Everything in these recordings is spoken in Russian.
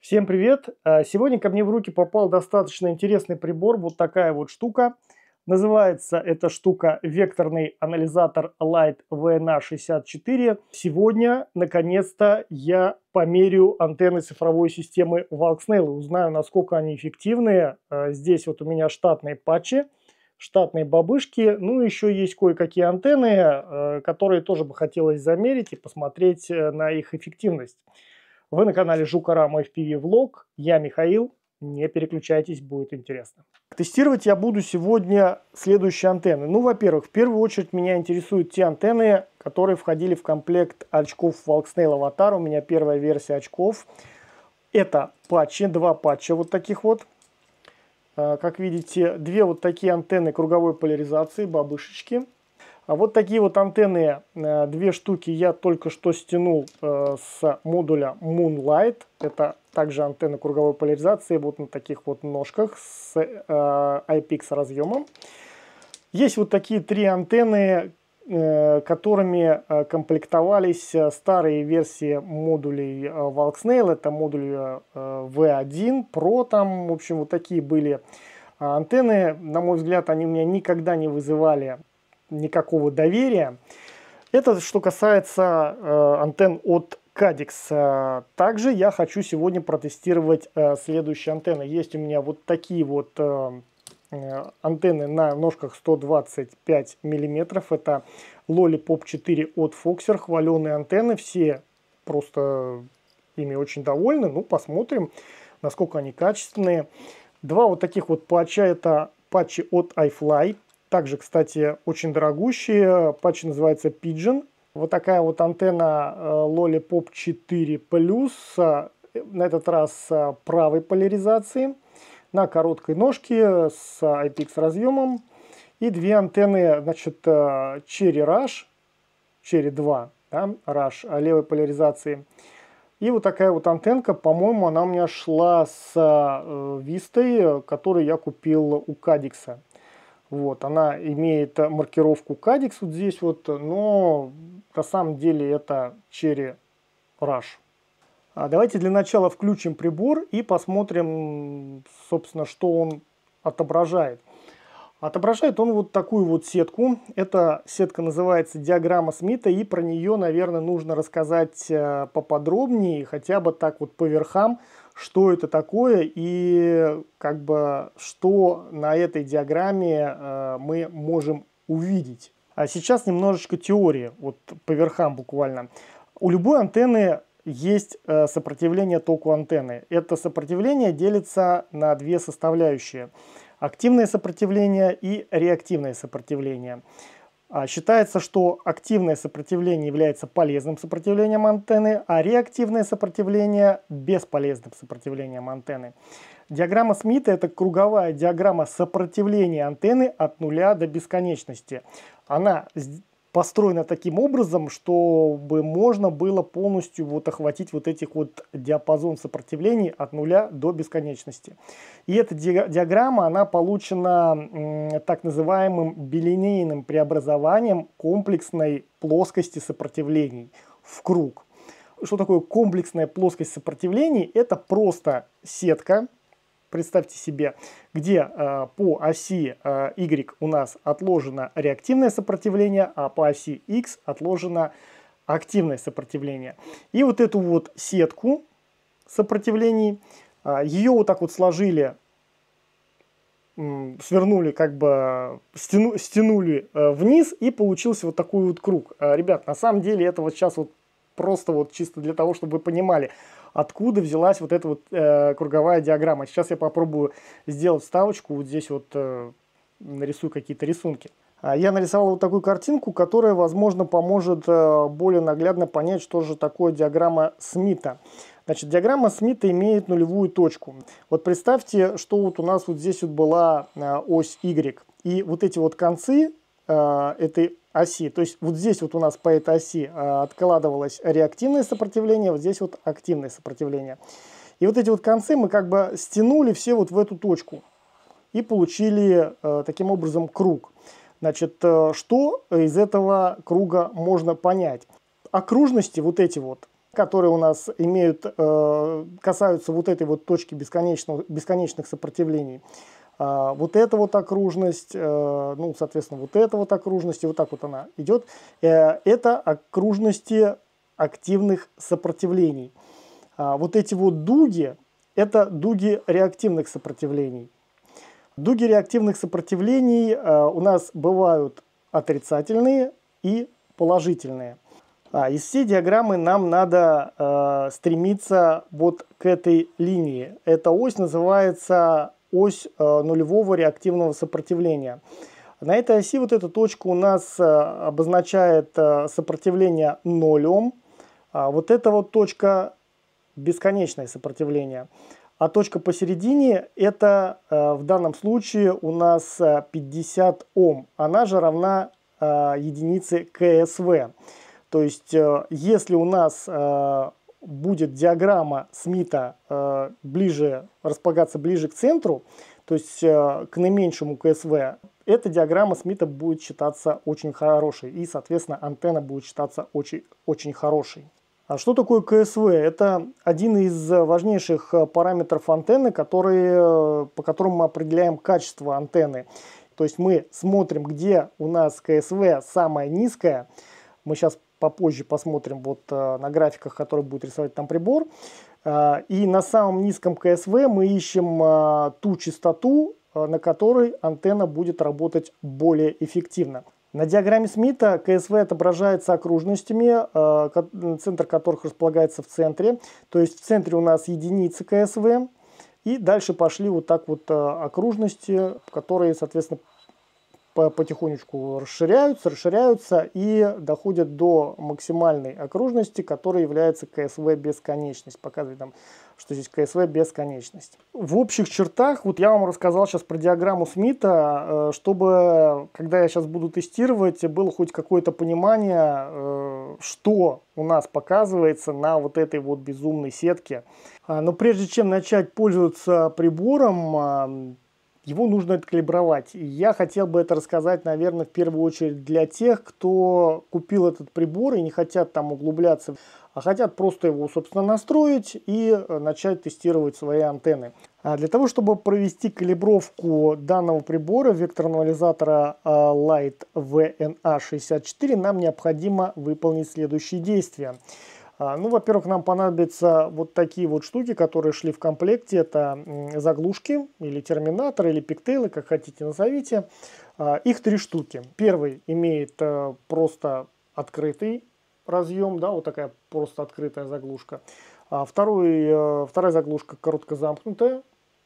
Всем привет! Сегодня ко мне в руки попал достаточно интересный прибор. Вот такая вот штука. Называется эта штука векторный анализатор Light VNA64. Сегодня, наконец-то, я померю антенны цифровой системы Valksnail и узнаю, насколько они эффективные. Здесь вот у меня штатные патчи, штатные бабышки. Ну, еще есть кое-какие антенны, которые тоже бы хотелось замерить и посмотреть на их эффективность. Вы на канале Жукарам FPV Влог. Я Михаил. Не переключайтесь, будет интересно. Тестировать я буду сегодня следующие антенны. Ну, во-первых, в первую очередь меня интересуют те антенны, которые входили в комплект очков Valksnail Avatar. У меня первая версия очков. Это патчи, два патча вот таких вот. Как видите, две вот такие антенны круговой поляризации, бабышечки. А вот такие вот антенны, две штуки я только что стянул с модуля Moonlight. Это также антенны круговой поляризации, вот на таких вот ножках с IPX разъемом. Есть вот такие три антенны, которыми комплектовались старые версии модулей Valksnail. Это модуль V1 Pro, там, в общем, вот такие были антенны. На мой взгляд, они у меня никогда не вызывали никакого доверия. Это что касается антенн от Caddx. Также я хочу сегодня протестировать следующие антенны. Есть у меня вот такие вот антенны на ножках 125 миллиметров. Это Lollipop 4 от Foxer. Хваленые антенны. Все просто ими очень довольны. Ну, посмотрим, насколько они качественные. Два вот таких вот патча. Это патчи от iFly. Также, кстати, очень дорогущие. Патч называется Pigeon. Вот такая вот антенна Lollipop 4 Plus. На этот раз правой поляризации. На короткой ножке с IPX разъемом. И две антенны, значит, Cherry Rush. Cherry 2, да, Rush левой поляризации. И вот такая вот антенка, по-моему, она у меня шла с Вистой, которую я купил у Caddx. Вот, она имеет маркировку Caddx вот здесь вот, но на самом деле это Cherry Rush. Давайте для начала включим прибор и посмотрим, собственно, что он отображает. Отображает он вот такую вот сетку. Эта сетка называется диаграмма Смита, и про нее, наверное, нужно рассказать поподробнее, хотя бы так вот по верхам, что это такое и как бы что на этой диаграмме мы можем увидеть. А сейчас немножечко теории, вот по верхам буквально. У любой антенны есть сопротивление току антенны. Это сопротивление делится на две составляющие. Активное сопротивление и реактивное сопротивление. Считается, что активное сопротивление является полезным сопротивлением антенны, а реактивное сопротивление – бесполезным сопротивлением антенны. Диаграмма Смита – это круговая диаграмма сопротивления антенны от нуля до бесконечности. Она построена таким образом, чтобы можно было полностью вот охватить вот этих вот диапазон сопротивлений от нуля до бесконечности. И эта диаграмма, она получена так называемым билинейным преобразованием комплексной плоскости сопротивлений в круг. Что такое комплексная плоскость сопротивлений? Это просто сетка. Представьте себе, где по оси Y у нас отложено реактивное сопротивление, а по оси X отложено активное сопротивление. И вот эту вот сетку сопротивлений, ее вот так вот сложили, свернули, как бы стянули вниз, и получился вот такой вот круг. Ребят, на самом деле это вот сейчас вот просто вот чисто для того, чтобы вы понимали, откуда взялась вот эта вот круговая диаграмма. Сейчас я попробую сделать вставочку, вот здесь вот нарисую какие-то рисунки. Я нарисовал вот такую картинку, которая, возможно, поможет более наглядно понять, что же такое диаграмма Смита. Значит, диаграмма Смита имеет нулевую точку. Вот представьте, что вот у нас вот здесь вот была ось Y. И вот эти вот концы этой оси, то есть вот здесь вот у нас по этой оси откладывалось реактивное сопротивление, вот здесь вот активное сопротивление. И вот эти вот концы мы как бы стянули все вот в эту точку и получили таким образом круг. Значит, что из этого круга можно понять? Окружности вот эти вот, которые у нас касаются вот этой вот точки бесконечных сопротивлений. Вот эта вот окружность, ну, соответственно, вот эта вот окружность, и вот так вот она идет. Это окружности активных сопротивлений. Вот эти вот дуги, это дуги реактивных сопротивлений. Дуги реактивных сопротивлений у нас бывают отрицательные и положительные. Из всей диаграммы нам надо стремиться вот к этой линии. Эта ось называется ось нулевого реактивного сопротивления. На этой оси вот эта точка у нас обозначает сопротивление 0 Ом. Вот эта вот точка бесконечное сопротивление. А точка посередине это в данном случае у нас 50 Ом. Она же равна единице КСВ. То есть если у нас будет диаграмма Смита располагаться ближе к центру, то есть к наименьшему КСВ, эта диаграмма Смита будет считаться очень хорошей. И, соответственно, антенна будет считаться очень, очень хорошей. А что такое КСВ? Это один из важнейших параметров антенны, по которым мы определяем качество антенны. То есть мы смотрим, где у нас КСВ самая низкая. Мы сейчас попозже посмотрим вот на графиках, которые будет рисовать там прибор. И на самом низком КСВ мы ищем ту частоту, на которой антенна будет работать более эффективно. На диаграмме Смита КСВ отображается окружностями, центр которых располагается в центре. То есть в центре у нас единица КСВ. И дальше пошли вот так вот окружности, которые, соответственно, потихонечку расширяются и доходят до максимальной окружности, которая является КСВ бесконечность. Показывает нам, что здесь КСВ бесконечность. В общих чертах, вот я вам рассказал сейчас про диаграмму Смита, чтобы, когда я сейчас буду тестировать, было хоть какое-то понимание, что у нас показывается на вот этой вот безумной сетке. Но прежде чем начать пользоваться прибором, его нужно откалибровать. И я хотел бы это рассказать, наверное, в первую очередь для тех, кто купил этот прибор и не хотят там углубляться, а хотят просто его, собственно, настроить и начать тестировать свои антенны. Для того, чтобы провести калибровку данного прибора, векторного анализатора Light VNA64, нам необходимо выполнить следующие действия. Ну, во-первых, нам понадобятся вот такие вот штуки, которые шли в комплекте. Это заглушки, или терминаторы, или пиктейлы, как хотите назовите. Их 3 штуки. Первый имеет просто открытый разъем, да, вот такая просто открытая заглушка. Вторая заглушка коротко замкнутая,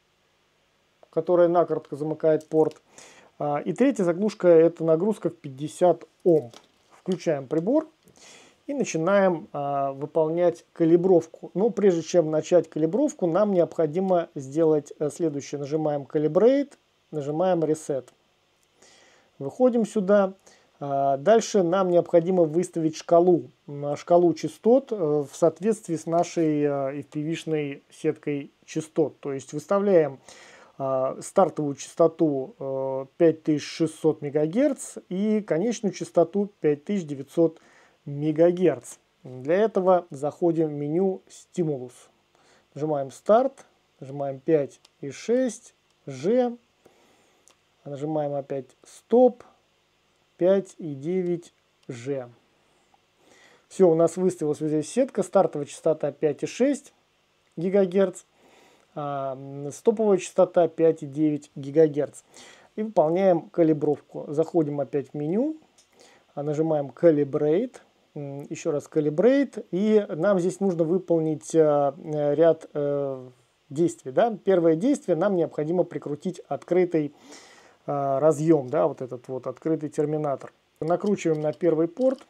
которая накоротко замыкает порт. И третья заглушка — это нагрузка в 50 Ом. Включаем прибор и начинаем выполнять калибровку. Но прежде чем начать калибровку, нам необходимо сделать следующее. Нажимаем Calibrate, нажимаем Reset. Выходим сюда. Дальше нам необходимо выставить шкалу частот в соответствии с нашей FPV-шной сеткой частот. То есть выставляем стартовую частоту 5600 МГц и конечную частоту 5900 МГц. Для этого заходим в меню «Стимулус». Нажимаем «Старт», нажимаем 5 и 6, G, нажимаем опять «Стоп», 5 и 9, G. Все, у нас выставилась вот здесь сетка, стартовая частота 5,6 ГГц, стоповая частота 5,9 ГГц. И выполняем калибровку. Заходим опять в меню, нажимаем Calibrate, еще раз Calibrate, и нам здесь нужно выполнить ряд действий. Да? Первое действие: нам необходимо прикрутить открытый разъем, да, вот этот вот открытый терминатор. Накручиваем на первый порт,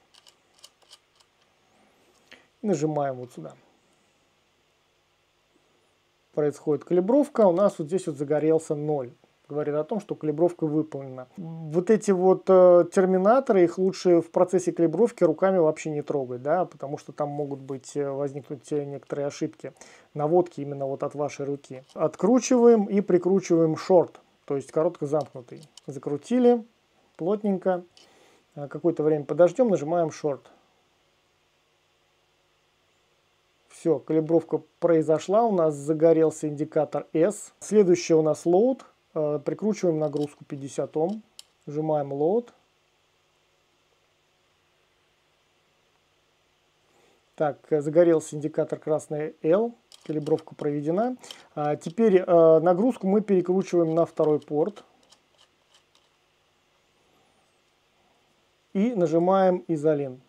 нажимаем вот сюда. Происходит калибровка, у нас вот здесь вот загорелся 0. Говорит о том, что калибровка выполнена. Вот эти вот терминаторы, их лучше в процессе калибровки руками вообще не трогать, да, потому что там могут возникнуть некоторые ошибки наводки именно вот от вашей руки. Откручиваем и прикручиваем шорт, то есть коротко замкнутый. Закрутили плотненько, какое-то время подождем, нажимаем шорт. Все, калибровка произошла, у нас загорелся индикатор S. Следующее у нас load. Прикручиваем нагрузку 50 Ом. Нажимаем load. Так, загорелся индикатор красный L. Калибровка проведена. Теперь нагрузку мы перекручиваем на второй порт. И нажимаем изолин.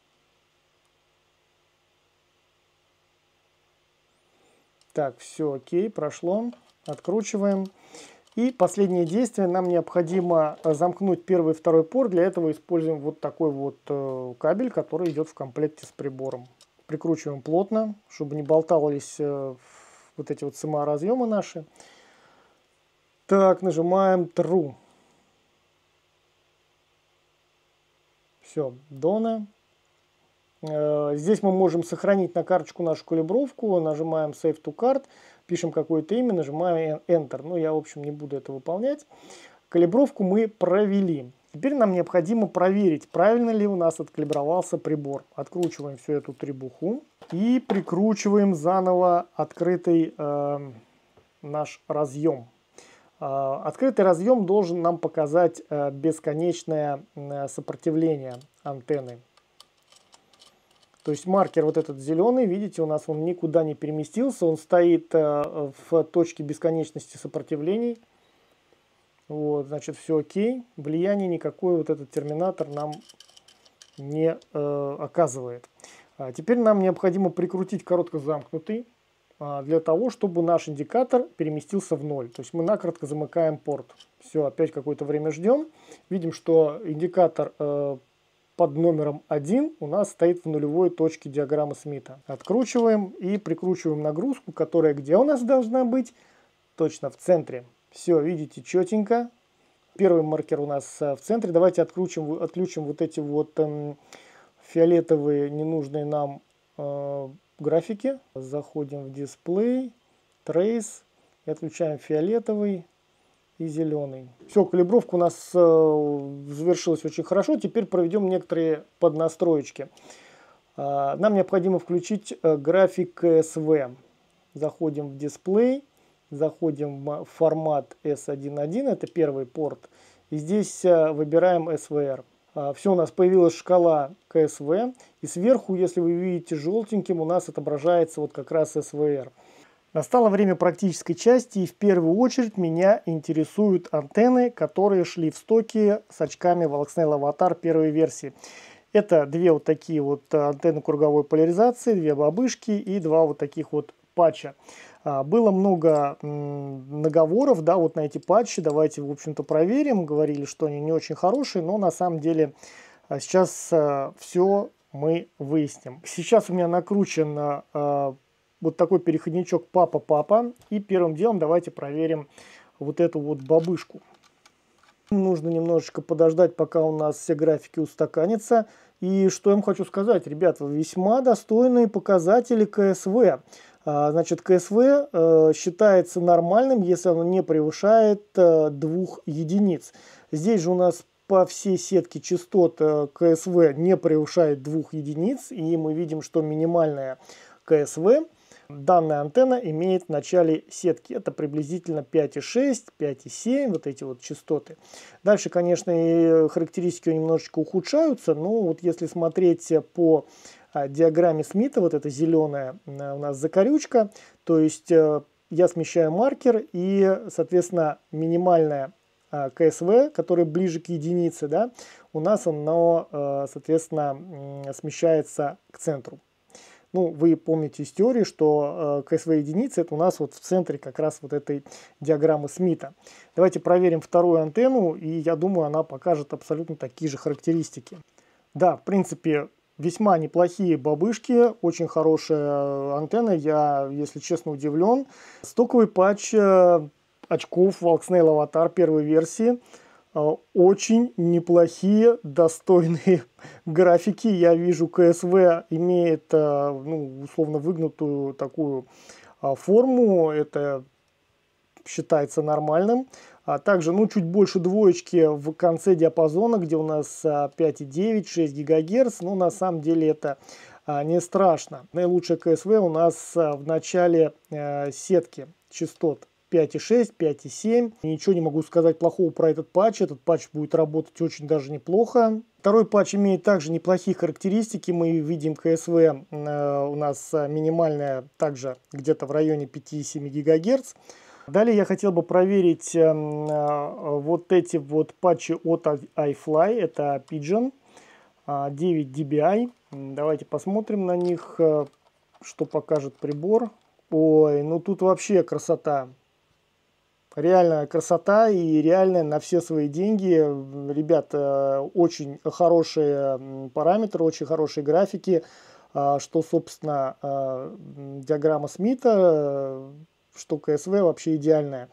Так, все окей, прошло. Откручиваем. И последнее действие. Нам необходимо замкнуть первый и второй порт. Для этого используем вот такой вот кабель, который идет в комплекте с прибором. Прикручиваем плотно, чтобы не болтались вот эти вот СМА-разъемы наши. Так, нажимаем True. Все, done. Здесь мы можем сохранить на карточку нашу калибровку. Нажимаем Save to Card, пишем какое-то имя, нажимаем Enter. Но я, в общем, не буду это выполнять. Калибровку мы провели. Теперь нам необходимо проверить, правильно ли у нас откалибровался прибор. Откручиваем всю эту требуху и прикручиваем заново открытый наш разъем. Открытый разъем должен нам показать бесконечное сопротивление антенны. То есть маркер вот этот зеленый, видите, у нас он никуда не переместился, он стоит в точке бесконечности сопротивлений. Вот, значит, все окей. Влияние никакое вот этот терминатор нам не оказывает. Теперь нам необходимо прикрутить коротко замкнутый для того, чтобы наш индикатор переместился в 0. То есть мы накоротко замыкаем порт. Все, опять какое-то время ждем. Видим, что индикатор под номером 1 у нас стоит в нулевой точке диаграммы Смита. Откручиваем и прикручиваем нагрузку, которая где у нас должна быть? Точно в центре. Все, видите, четенько. Первый маркер у нас в центре. Давайте отключим вот эти вот фиолетовые ненужные нам графики. Заходим в дисплей, Trace и отключаем фиолетовый и зеленый. Все, калибровка у нас завершилась очень хорошо. Теперь проведем некоторые поднастроечки. Нам необходимо включить график CSV. Заходим в дисплей. Заходим в формат S1.1, это первый порт, и здесь выбираем SVR. Все, у нас появилась шкала CSV, и сверху, если вы видите желтеньким, у нас отображается вот как раз SVR. Настало время практической части, и в первую очередь меня интересуют антенны, которые шли в стоке с очками Valxnel Avatar первой версии. Это две вот такие вот антенны круговой поляризации, две бабышки и два вот таких вот патча. Было много наговоров, да, вот на эти патчи. Давайте, в общем-то, проверим. Говорили, что они не очень хорошие, но на самом деле сейчас все мы выясним. Сейчас у меня накручен вот такой переходничок папа-папа. И первым делом давайте проверим вот эту вот бабышку. Нужно немножечко подождать, пока у нас все графики устаканятся. И что я вам хочу сказать, ребята, весьма достойные показатели КСВ. Значит, КСВ считается нормальным, если оно не превышает 2 единиц. Здесь же у нас по всей сетке частот КСВ не превышает 2 единиц. И мы видим, что минимальная КСВ данная антенна имеет в начале сетки. Это приблизительно 5,6, 5,7, вот эти вот частоты. Дальше, конечно, и характеристики немножечко ухудшаются, но вот если смотреть по диаграмме Смита, вот эта зеленая у нас закорючка, то есть я смещаю маркер и, соответственно, минимальная КСВ, которая ближе к единице, да, у нас оно, соответственно, смещается к центру. Ну, вы помните из теории, что КСВ единицы это у нас вот в центре как раз вот этой диаграммы Смита. Давайте проверим вторую антенну, и я думаю, она покажет абсолютно такие же характеристики. Да, в принципе, весьма неплохие бабышки, очень хорошая антенна, я, если честно, удивлен. Стоковый патч очков Valxnel Avatar первой версии. Очень неплохие, достойные графики. Я вижу, КСВ имеет, ну, условно выгнутую такую форму. Это считается нормальным. А также, ну, чуть больше двоечки в конце диапазона, где у нас 5,9, 6 ГГц. Но на самом деле это не страшно. Наилучшее КСВ у нас в начале сетки частот 5,6, 5,7. Ничего не могу сказать плохого про этот патч. Этот патч будет работать очень даже неплохо. Второй патч имеет также неплохие характеристики. Мы видим КСВ у нас минимальная также где-то в районе 5,7 ГГц. Далее я хотел бы проверить вот эти вот патчи от iFly. Это Pigeon 9 dBi. Давайте посмотрим на них, что покажет прибор. Ой, ну тут вообще красота. Реальная красота и реально на все свои деньги. Ребята, очень хорошие параметры, очень хорошие графики. Что, собственно, диаграмма Смита, что КСВ вообще идеальная.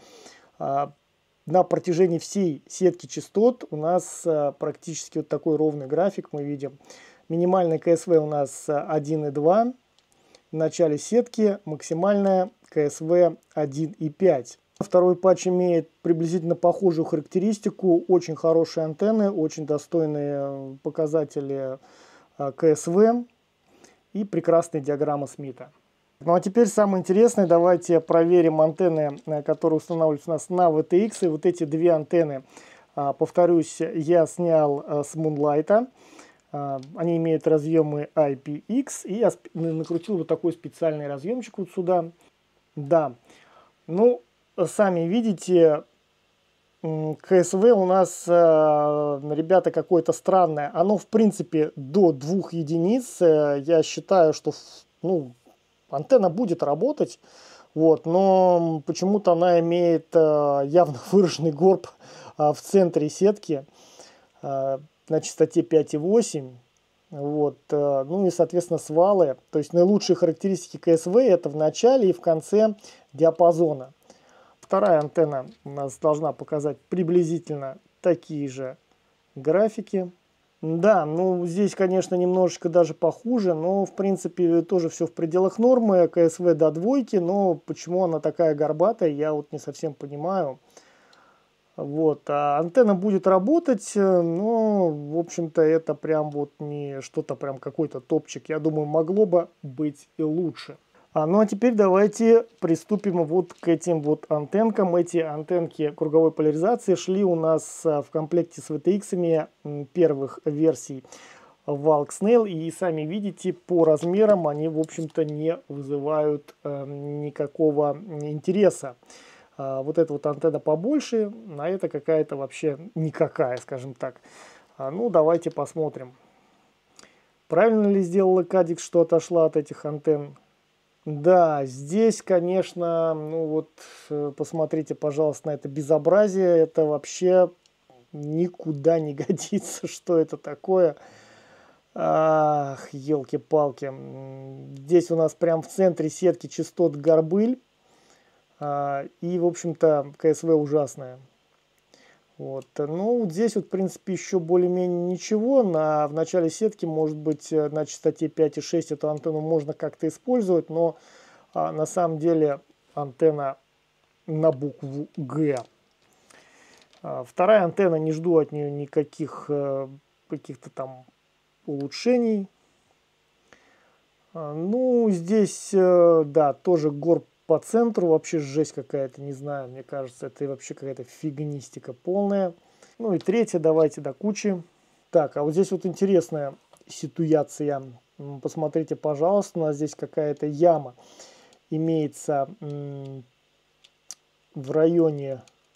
На протяжении всей сетки частот у нас практически вот такой ровный график мы видим. Минимальная КСВ у нас 1,2 в начале сетки, максимальная КСВ 1,5. Второй патч имеет приблизительно похожую характеристику, очень хорошие антенны, очень достойные показатели КСВ и прекрасная диаграмма Смита. Ну а теперь самое интересное, давайте проверим антенны, которые устанавливаются у нас на VTX. И вот эти две антенны, повторюсь, я снял с Moonlight. Они имеют разъемы IPX, и я накрутил вот такой специальный разъемчик вот сюда. Да, ну, сами видите, КСВ у нас, ребята, какое-то странное. Оно, в принципе, до 2 единиц. Я считаю, что, ну, антенна будет работать, вот, но почему-то она имеет явно выраженный горб в центре сетки на частоте 5,8. Вот, ну и, соответственно, свалы. То есть наилучшие характеристики КСВ это в начале и в конце диапазона. Вторая антенна у нас должна показать приблизительно такие же графики. Да, ну здесь, конечно, немножечко даже похуже, но в принципе тоже все в пределах нормы. КСВ до 2, но почему она такая горбатая, я вот не совсем понимаю. Вот, а антенна будет работать, но, в общем-то, это прям вот не что-то прям какой-то топчик. Я думаю, могло бы быть и лучше. Ну а теперь давайте приступим вот к этим вот антенкам. Эти антенки круговой поляризации шли у нас в комплекте с VTX первых версий Valk Snail. И сами видите, по размерам они, в общем-то, не вызывают никакого интереса. Вот эта вот антенна побольше, а это какая-то вообще никакая, скажем так. Ну, давайте посмотрим. Правильно ли сделала Caddx, что отошла от этих антенн? Да, здесь, конечно, ну вот, посмотрите, пожалуйста, на это безобразие. Это вообще никуда не годится. Что это такое? Ах, елки-палки. Здесь у нас прям в центре сетки частот горбыль. И, в общем-то, КСВ ужасная. Вот. Ну, вот здесь вот, в принципе, еще более-менее ничего. В начале сетки, может быть, на частоте 5,6 эту антенну можно как-то использовать, но на самом деле антенна на букву Г. Вторая антенна, не жду от нее никаких каких-то там улучшений. Ну, здесь, да, тоже горб по центру, вообще жесть какая-то, не знаю, мне кажется, это вообще какая-то фигнистика полная. Ну и третья, давайте до кучи. Так, а вот здесь вот интересная ситуация. Посмотрите, пожалуйста, у нас здесь какая-то яма имеется в районе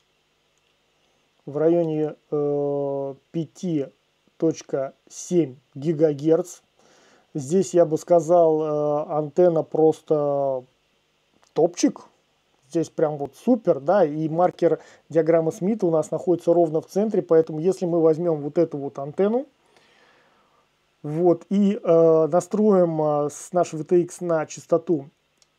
5,7 ГГц. Здесь, я бы сказал, антенна просто топчик. Здесь прям вот супер, да, и маркер диаграммы Смита у нас находится ровно в центре, поэтому если мы возьмем вот эту вот антенну, вот, и настроим с нашей VTX на частоту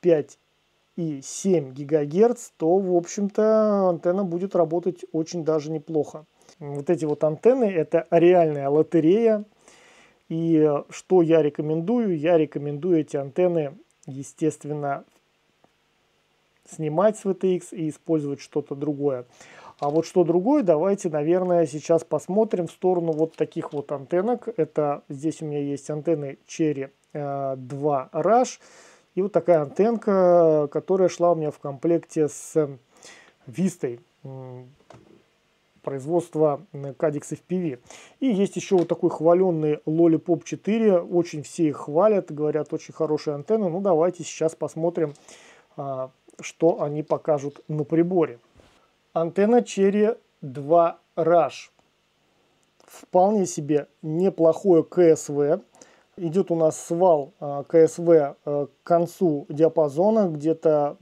5,7 ГГц, то, в общем-то, антенна будет работать очень даже неплохо. Вот эти вот антенны, это реальная лотерея. И что я рекомендую? Я рекомендую эти антенны, естественно, снимать с VTX и использовать что-то другое. А вот что другое, давайте, наверное, сейчас посмотрим в сторону вот таких вот антеннок. Это здесь у меня есть антенны Cherry 2 Rush. И вот такая антенка, которая шла у меня в комплекте с Вистой производства Cadix FPV. И есть еще вот такой хваленный Lollipop 4. Очень все их хвалят, говорят, очень хорошая антенна. Ну, давайте сейчас посмотрим, что они покажут на приборе. Антенна Cherry 2 Rush. Вполне себе неплохое КСВ. Идет у нас свал КСВ к концу диапазона, где-то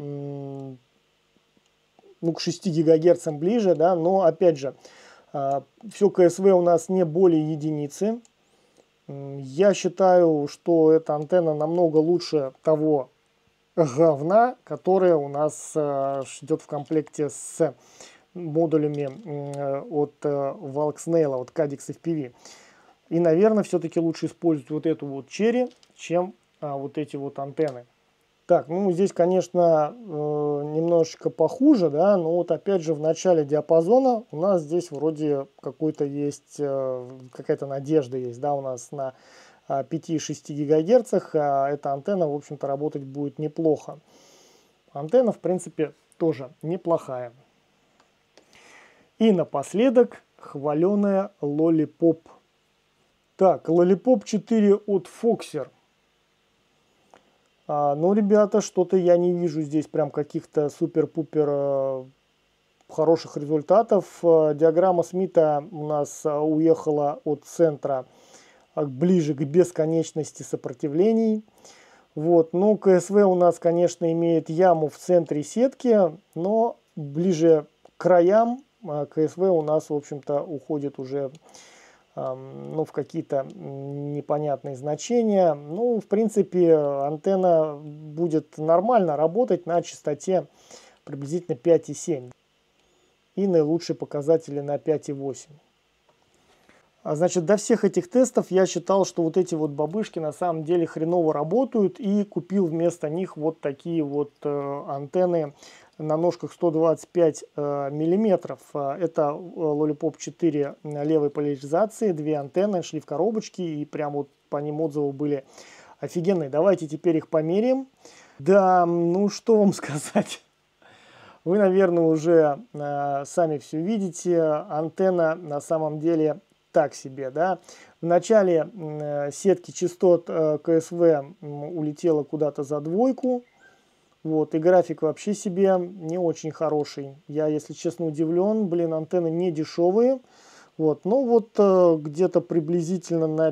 к 6 ГГц ближе, да, но опять же, все КСВ у нас не более единицы. Я считаю, что эта антенна намного лучше того говна, которое у нас идет в комплекте с модулями от Valksnail, от Cadix FPV. И, наверное, все-таки лучше использовать вот эту вот Cherry, чем вот эти вот антенны. Так, ну здесь, конечно, немножечко похуже, да, но вот опять же в начале диапазона у нас здесь вроде какой-то есть, какая-то надежда есть, да, у нас на 5-6 ГГц эта антенна, в общем-то, работать будет неплохо. Антенна, в принципе, тоже неплохая. И напоследок хваленая Lollipop. Так, Lollipop 4 от Foxer. Ну, ребята, что-то я не вижу здесь прям каких-то супер-пупер хороших результатов. Диаграмма Смита у нас уехала от центра ближе к бесконечности сопротивлений. Вот. Ну, КСВ у нас, конечно, имеет яму в центре сетки, но ближе к краям КСВ у нас, в общем-то, уходит уже в какие-то непонятные значения. Ну, в принципе, антенна будет нормально работать на частоте приблизительно 5,7. И наилучшие показатели на 5,8. Значит, до всех этих тестов я считал, что вот эти вот бабышки на самом деле хреново работают, и купил вместо них вот такие вот антенны на ножках 125 миллиметров. Это Lollipop 4 левой поляризации, две антенны шли в коробочке, и прям вот по ним отзывы были офигенные. Давайте теперь их померяем. Да, ну что вам сказать. Вы, наверное, уже сами все видите. Антенна на самом деле так себе, да. В начале сетки частот КСВ улетела куда-то за двойку. Вот, и график вообще себе не очень хороший. Я, если честно, удивлен. Блин, антенны не дешевые. Вот, ну вот где-то приблизительно на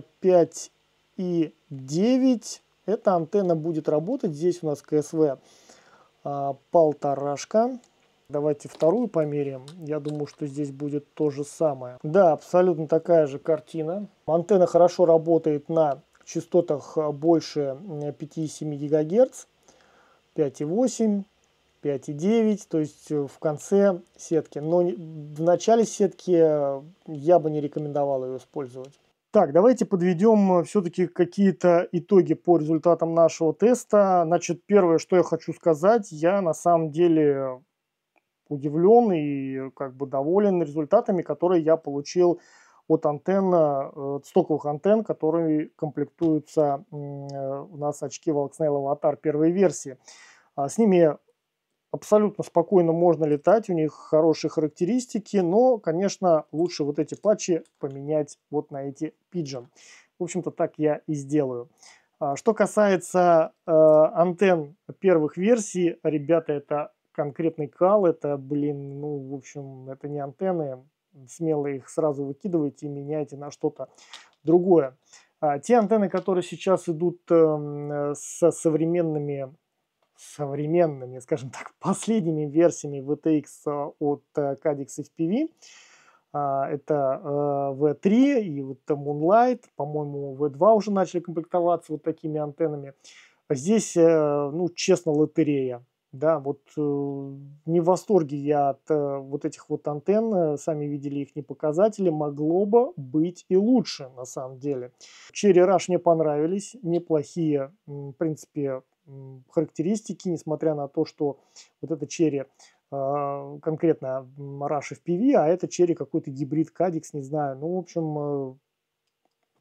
5,9 эта антенна будет работать. Здесь у нас КСВ полторашка. Давайте вторую померяем. Я думаю, что здесь будет то же самое. Да, абсолютно такая же картина. Антенна хорошо работает на частотах больше 5,7 ГГц. 5,8, 5,9, то есть в конце сетки. Но в начале сетки я бы не рекомендовал ее использовать. Так, давайте подведем все-таки какие-то итоги по результатам нашего теста. Значит, первое, что я хочу сказать, я на самом деле удивлен и как бы доволен результатами, которые я получил от антенн, от стоковых антенн, которые комплектуются у нас очки Valksnail Avatar первой версии. С ними абсолютно спокойно можно летать, у них хорошие характеристики, но, конечно, лучше вот эти патчи поменять вот на эти Pigeon. В общем-то, так я и сделаю. Что касается антенн первых версий, ребята, это конкретный кал, это, блин, ну, в общем, это не антенны, смело их сразу выкидывайте и меняйте на что-то другое. Те антенны, которые сейчас идут со современными, скажем так, последними версиями VTX от Cadix FPV, это V3 и вот Moonlight, по-моему, V2 уже начали комплектоваться вот такими антеннами. Здесь, ну, честно, лотерея. Да, вот не в восторге я от вот этих вот антенн, сами видели их показатели, могло бы быть и лучше на самом деле. Cherry Rush мне понравились, неплохие, в принципе, характеристики, несмотря на то, что вот это Cherry конкретно Rush FPV, а это Cherry какой-то гибрид Cadix, не знаю. Ну, в общем,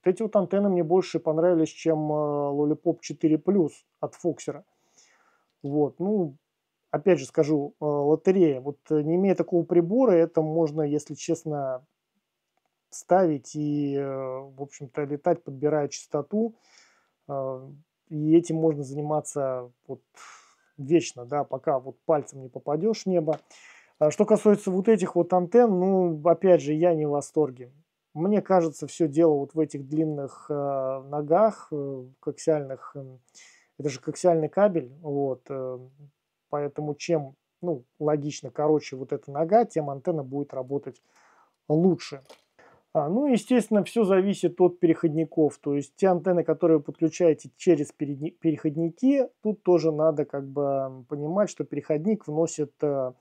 Вот эти вот антенны мне больше понравились, чем Lollipop 4 Plus от Foxer. Вот, ну, опять же скажу, лотерея. Вот не имея такого прибора, это можно, если честно, ставить и, в общем-то, летать, подбирая частоту. А, И этим можно заниматься вот вечно, да, пока вот пальцем не попадешь в небо. Что касается вот этих вот антенн, ну, опять же, я не в восторге. Мне кажется, все дело вот в этих длинных ногах коаксиальных. Это же коаксиальный кабель, вот. Поэтому чем, ну, логично, короче вот эта нога, тем антенна будет работать лучше. Ну, естественно, все зависит от переходников. То есть те антенны, которые вы подключаете через переходники, тут тоже надо как бы понимать, что переходник вносит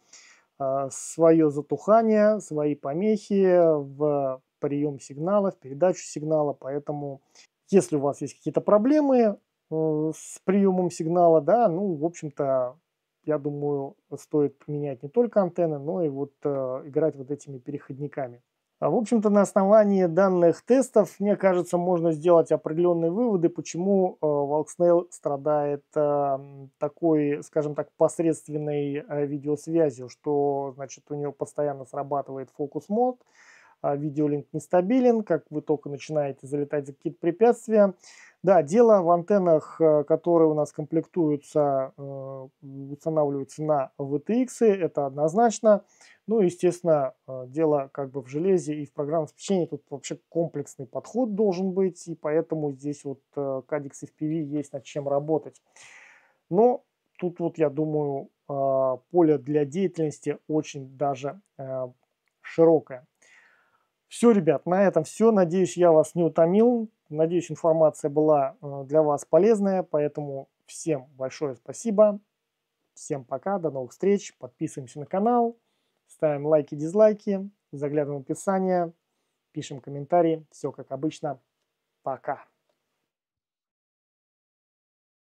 свое затухание, свои помехи в прием сигнала, в передачу сигнала. Поэтому, если у вас есть какие-то проблемы с приемом сигнала, да, ну, в общем-то, я думаю, стоит менять не только антенны, но и вот играть вот этими переходниками. В общем-то, на основании данных тестов, мне кажется, можно сделать определенные выводы, почему Walksnail страдает такой, скажем так, посредственной видеосвязью, что, значит, у нее постоянно срабатывает фокус-мод, видеолинк нестабилен, как вы только начинаете залетать за какие-то препятствия. Да, дело в антеннах, которые у нас комплектуются, устанавливаются на VTX, это однозначно. Ну, естественно, дело как бы в железе и в программном обеспечении. Тут вообще комплексный подход должен быть, и поэтому здесь вот Cadix FPV есть над чем работать. Но тут вот, я думаю, поле для деятельности очень даже широкое. Все, ребят, на этом все. Надеюсь, я вас не утомил. Надеюсь, информация была для вас полезная. Поэтому всем большое спасибо. Всем пока, до новых встреч. Подписываемся на канал, ставим лайки, дизлайки, заглядываем в описание, пишем комментарии. Все как обычно. Пока.